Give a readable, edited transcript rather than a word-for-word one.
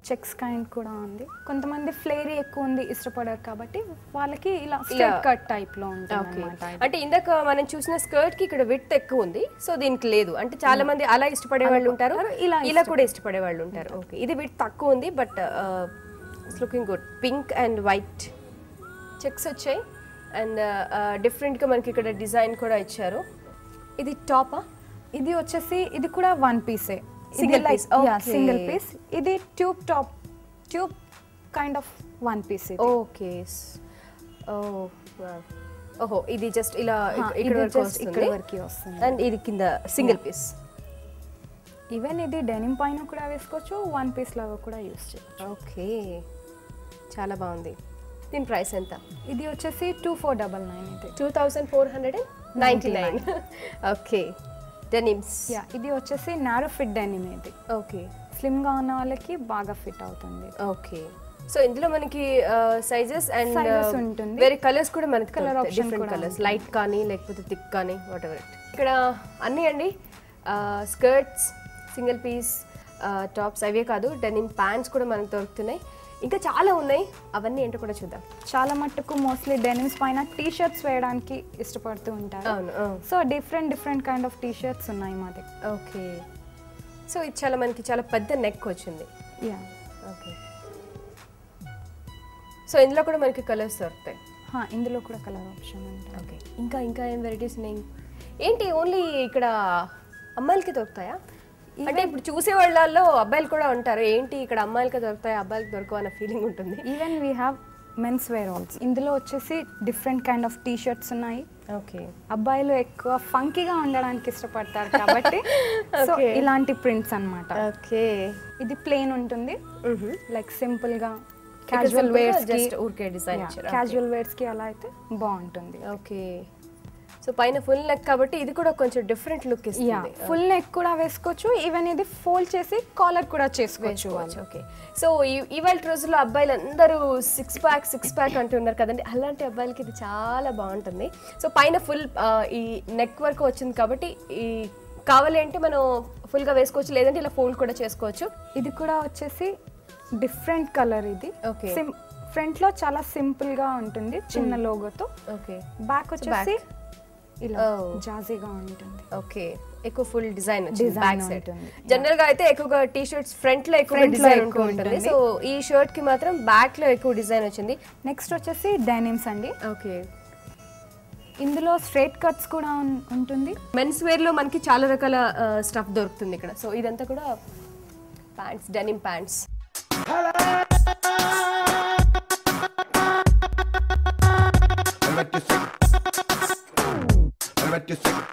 Checks kind కూడా ఉంది. కొంతమంది ఫ్లేరీ ఎక్కువ ఉంది ఇష్టపడరు కాబట్టి వాళ్ళకి ఇలా స్ట్రైట్ కట్ టైప్ లో ఉంటుంది అన్నమాట. అంటే ఇందాక మనం చూసిన స్కర్ట్ కి ఇక్కడ విడ్త్ ఎక్కువ ఉంది, సో దీనికి లేదు. అంటే చాలా మంది అలా ఇష్టపడే వాళ్ళు ఉంటారు, ఇలా కూడా ఇష్టపడే వాళ్ళు ఉంటారు. ఓకే, ఇది విడ్త్ తక్కువ ఉంది but it's looking good. Pink and white checks వచ్చాయి అండ్ డిఫరెంట్ గా మనకి ఇక్కడ డిజైన్ కూడా ఇచ్చారు. ఇది టాపా? ఇది వచ్చేసి ఇది కూడా వన్ పీసే, సింగిల్ పీస్. Single piece. ఇది tube top, tube kind of one piece. Okay, ఓహో ఇది జస్ట్ ఇలా ఇక్కడ వరకు వస్తుంది అండ్ ఇది కింద సింగిల్ పీస్. ఈవెన్ ఇది డెనిమ్ పైన కూడా వేసుకోవచ్చు, వన్ పీస్ లాగా కూడా యూస్ చేయొచ్చు. ఓకే, చాలా బాగుంది. దీని ప్రైస్ ఎంత? ఇది వచ్చేసి 2499. ఇది 2499. Okay, denims. ఇది వచ్చేసి నారో ఫిట్ డెనిమ్. ఇది ఓకే, స్లిమ్ గా ఉన్న వాళ్ళకి బాగా ఫిట్ అవుతుంది. ఓకే, సో ఇందులో మనకి సైజెస్ అండ్ ఉంటుంది, వేరే కలర్స్ కూడా మనకి colour option, different colours, light కానీ లేకపోతే థిక్ కానీ వాట్ ఎవర్. ఇక్కడ అన్నీ అండి స్కర్ట్స్, సింగిల్ పీస్ టాప్స్, అవే కాదు డెనిమ్ ప్యాంట్స్ కూడా మనకు దొరుకుతున్నాయి. ఇంకా చాలా ఉన్నాయి, అవన్నీ ఏంటో కూడా చూద్దాం. చాలా మట్టుకు మోస్ట్లీ డెనిమ్స్ పైన టీ షర్ట్స్ వేయడానికి ఇష్టపడుతూ ఉంటారు. So different kind of T shirts ఉన్నాయి మా దగ్గర. ఓకే, సో ఇది చాలా మనకి చాలా పెద్ద నెక్ వచ్చింది. ఓకే, సో ఇందులో కూడా మనకి కలర్స్ దొరుకుతాయి. ఇందులో కూడా కలర్ ఆప్షన్ ఉంటుంది. ఓకే, ఇంకా ఏం వెరైటీస్ ఉన్నాయి? ఏంటి ఓన్లీ ఇక్కడ అమ్మాయిలకి దొరుకుతాయా? అంటే ఇప్పుడు చూసే వాళ్ళల్లో అబ్బాయిలు కూడా ఉంటారు, ఏంటి ఇక్కడ అమ్మాయిలకి దొరుకుతాయి అబ్బాయిలకి దొరకవు అన్న ఫీలింగ్ ఉంటుంది. Even we have men's wear also. ఇందులో వచ్చేసి different kind of T shirts ఉన్నాయి. ఓకే, అబ్బాయిలు ఎక్కువ ఫంకీగా ఉండడానికి ఇష్టపడతారు కాబట్టి సో ఇలాంటి ప్రింట్స్ అన్నమాట. ఓకే, ఇది ప్లెయిన్ ఉంటుంది, లైక్ సింపుల్ గా క్యాజువల్ వేర్స్ కి, జస్ట్ ఊరికే డిజైన్ ఇచ్చారు. క్యాజువల్ వేర్స్ కి అలా అయితే బాగుంటుంది. ఓకే, సో పైన ఫుల్ నెక్ కాబట్టి ఇది కూడా కొంచెం డిఫరెంట్ లుక్ ఇస్తుంది. ఫుల్ నెక్ కూడా వేసుకోవచ్చు, ఈవెన్ ఇది ఫోల్డ్ చేసి కాలర్ కూడా చేసుకోవచ్చు. ఓకే, సో ఇవాళ రోజుల్లో అబ్బాయిలు అందరూ సిక్స్ ప్యాక్ అంటున్నారు కదండి, అలాంటి అబ్బాయిలకి ఇది చాలా బాగుంటుంది. సో పైన ఫుల్ ఈ నెక్ వరకు వచ్చింది కాబట్టి ఈ కావాలి అంటే మనం ఫుల్గా వేసుకోవచ్చు, లేదంటే ఇలా ఫోల్డ్ కూడా చేసుకోవచ్చు. ఇది కూడా వచ్చేసి డిఫరెంట్ కలర్. ఇది ఓకే, ఫ్రంట్ లో చాలా సింపుల్ గా ఉంటుంది చిన్న లోగోతో. ఓకే, బ్యాక్ వచ్చేసి ఇలా జాజీగా ఉంటుంది. ఓకే, ఎక్కువ ఫుల్ డిజైన్ వచ్చింది బ్యాక్ సైడ్. ఉంటుంది. జనరల్ గా అయితే ఎక్కువగా టీ షర్ట్స్ ఫ్రంట్ లో ఎక్కువ డిజైన్ ఉంటుంది, సో ఈ షర్ట్ కి మాత్రం బ్యాక్ లో ఎక్కువ డిజైన్ వచ్చింది. నెక్స్ట్ వచ్చేసి డెనిమ్స్ అండి. ఓకే, ఇందులో స్ట్రైట్ కట్స్ కూడా ఉంటుంది. మెన్స్ వేర్ లో మనకి చాలా రకాల స్టఫ్ దొరుకుతుంది ఇక్కడ. సో ఇదంతా కూడా pants, denim pants. Let you sick.